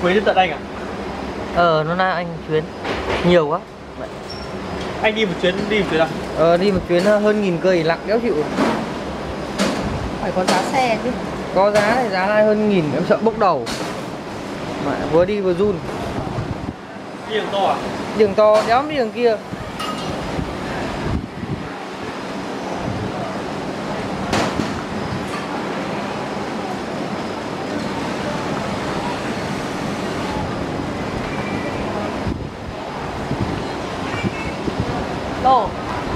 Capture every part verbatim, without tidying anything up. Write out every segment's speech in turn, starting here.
Quế đến tận anh à? Ờ, nó là anh chuyến nhiều quá. Anh đi một chuyến, đi một chuyến à? Ờ, đi một chuyến hơn nghìn cây lặng đéo chịu. Phải có giá xe chứ. Có giá này, giá này hơn nghìn, em sợ bốc đầu. Mà vừa đi vừa run. Đi đường to à? Đường to, đéo đi đường kia. Đồ.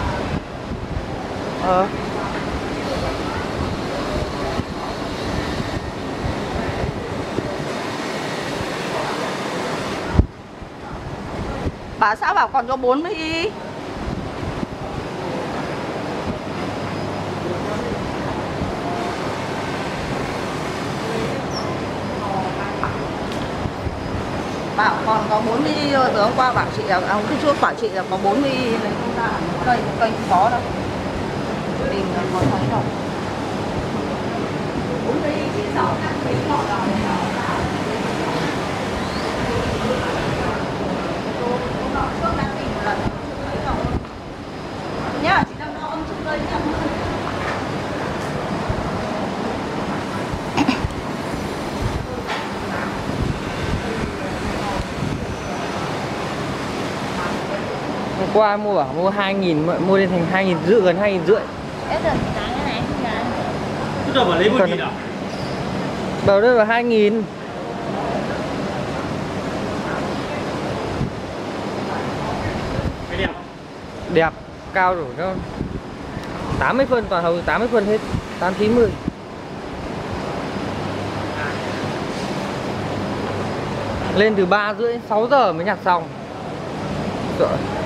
Ờ. Bà xã bảo còn có bốn mươi y. Bảo còn có bốn mươi y rồi, từ hôm qua bảo chị là ông cứ trước bảo chị là có bốn mươi y này, không ra cây cây không có đâu. Tìm là có thấy đâu. bốn mươi y chỉ sáu năm mấy lọ rồi. Nhá, chị đang lo ông chung đây nhá. Hôm qua mua bảo mua hai nghìn, mua lên thành hai nghìn rưỡi, gần hai nghìn rưỡi. Hết rồi, giá cái này không giá. Cứ đâu mà lấy một nghìn à? Bảo đây là hai nghìn. Cái đẹp. Đẹp, cao rồi nó tám mươi phân, toàn hầu tám mươi phân hết, tám chín mươi. Lên từ ba rưỡi sáu giờ mới nhặt xong. Trời.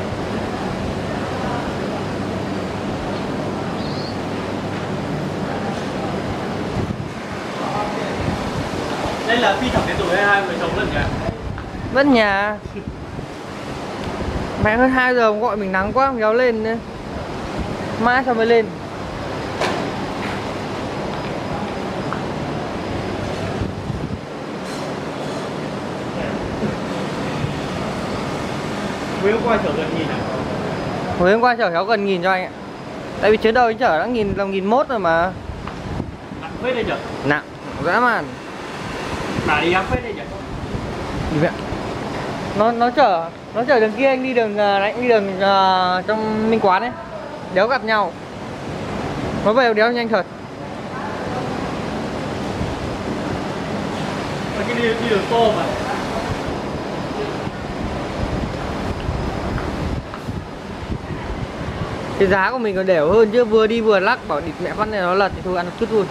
Đây là Phi Thẩm đến tuổi hay hai vợ chồng lần nhỉ? Vẫn nhà. Mẹ hơn hai giờ gọi mình nắng quá, kéo lên nữa. Mãi sao mới lên. Mới hôm qua chở gần nghìn à? Hồi hôm qua chở cháu gần nghìn cho anh ạ. Tại vì chuyến đầu anh chở đã nghìn là nghìn mốt rồi mà. Nặng phết đây nhỉ? Nặng, dã man. Bà đi áp phết đây nhỉ? Đi vậy. Nó nó chở, nó chở đường kia, anh đi đường anh đi đường uh, trong Minh Quán ấy. Đéo gặp nhau. Nó về đéo nhanh thật. Mà cái đi, đi đường to mà. Cái giá của mình còn đểu hơn chứ, vừa đi vừa lắc bảo địt mẹ phát này nó lật thì thôi ăn một chút luôn.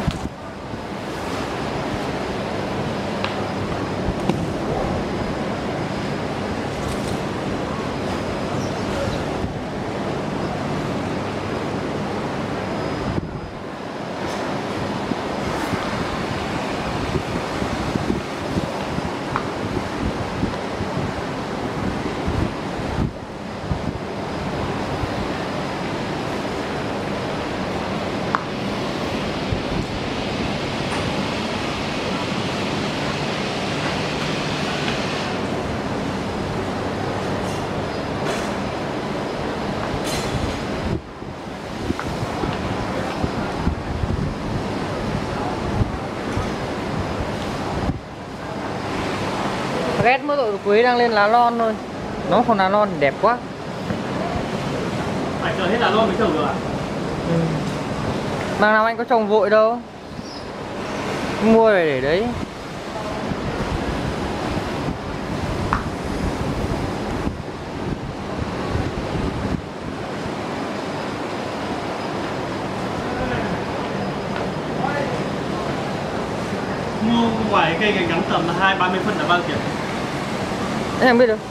Ghét mỗi tội quế đang lên lá lon thôi. Nó không lá lon đẹp quá. Phải chờ hết lá lon mới trồng được à? Ừ. Mà nào anh có trồng vội đâu. Mua để để đấy. Mua ngoài cây cành ngắn tầm hai ba mươi phân là bao tiền? Em không biết được.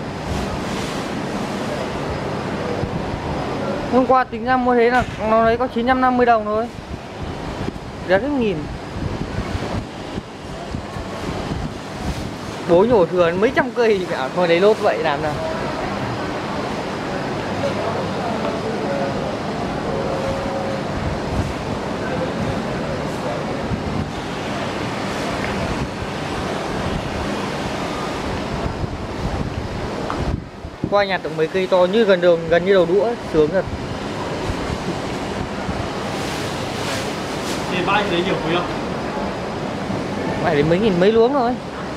Hôm qua tính ra mua thế là nó lấy có chín trăm năm mươi đồng thôi. Giá rất nghìn. Bố nhổ thừa mấy trăm cây thì bảo thôi lấy lốt vậy làm nào. qua nhà tận mấy cây to như gần đường, gần như đầu đũa, sướng thật. Thì bãi đấy nhiều quý không? Phải đến mấy nghìn mấy luống rồi.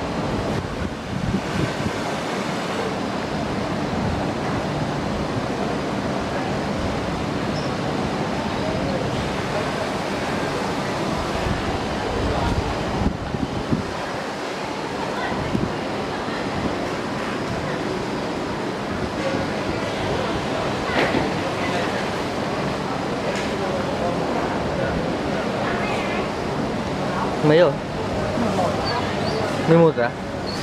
Mấy rồi? mười một rồi à?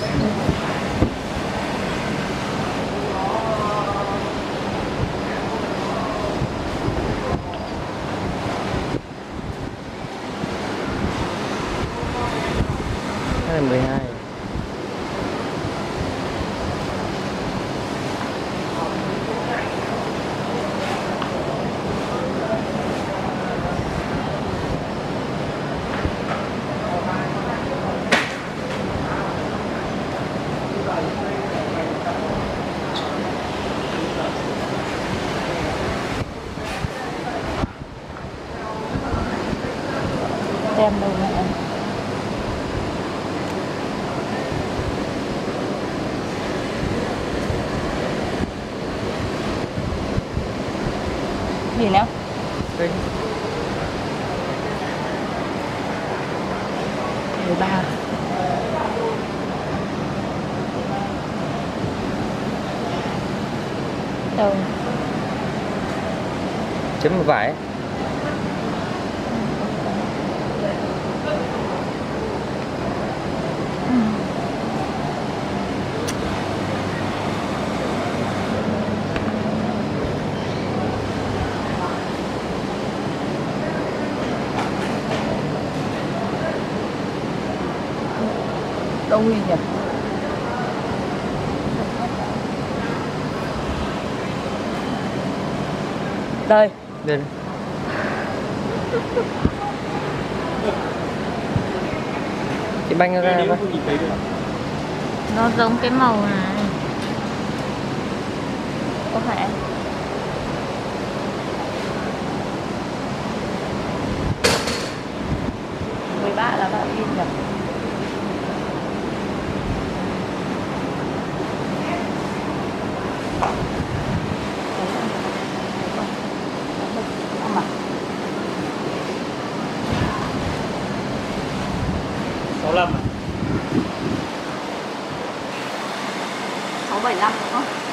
Hay là mười hai. Tem đâu nữa. Gì nữa? Đây. mười ba. Đâu? Chấm một vải. Đâu Huy nhỉ? Đây. Đây. Chị banh ra Đây, ra. không nhìn thấy được. Nó giống cái màu này. Có phải? mười ba là bao nhiêu nhỉ? sáu mươi lăm à? sáu bảy năm đúng không?